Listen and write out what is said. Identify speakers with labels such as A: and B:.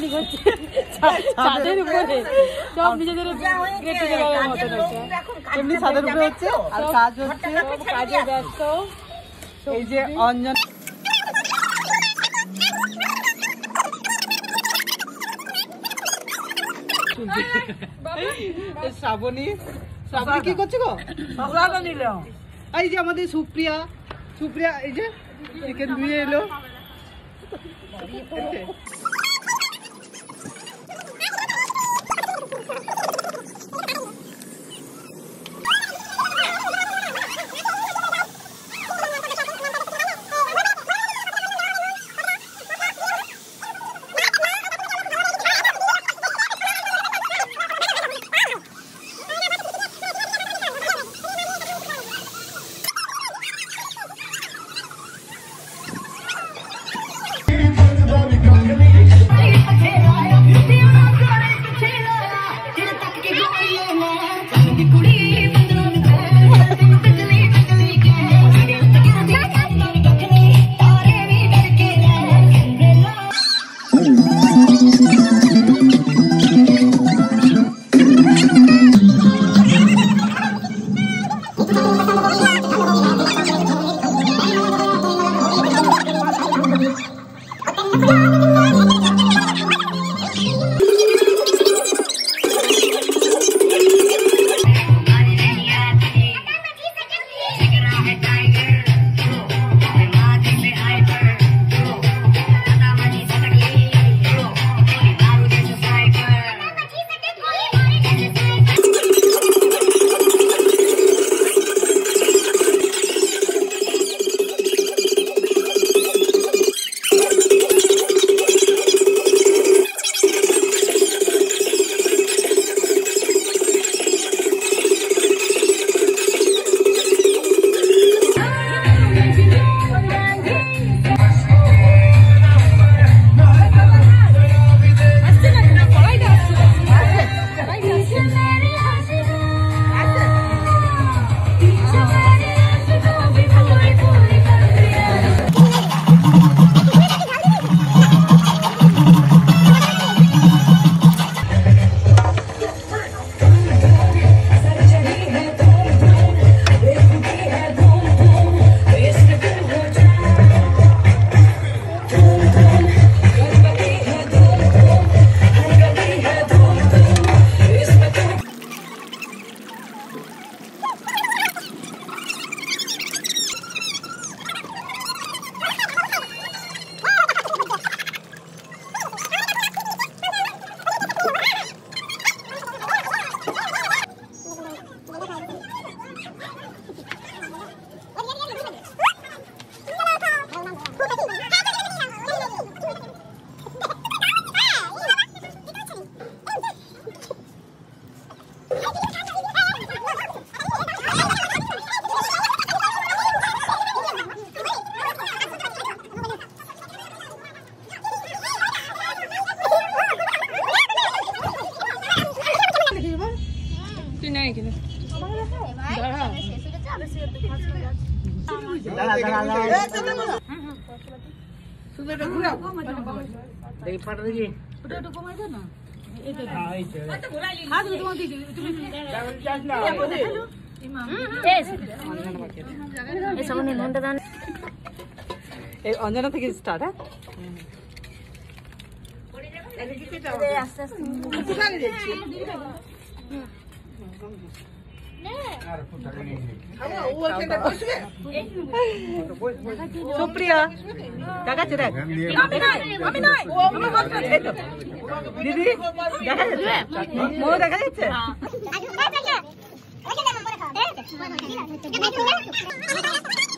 A: Picnic হচ্ছে ছাদের উপরে, সব নিজেদের গেট টুগেদারের মতো হচ্ছে,
B: এমনি ছাদের উপরে হচ্ছে আর কাজ হচ্ছে,
A: কাজে ব্যস্ত।
B: এই যে অঞ্জন শ্রাবণী কি করছে গো? এই যে আমাদের সুপ্রিয়া এই যে চিকেন ধুয়ে এলো। অঞ্জনা থেকে স্টার্ট। সুপ্রিয়া দেখা যাচ্ছে, দেখ দিদি দেখা যাচ্ছে, মো দেখা যাচ্ছে।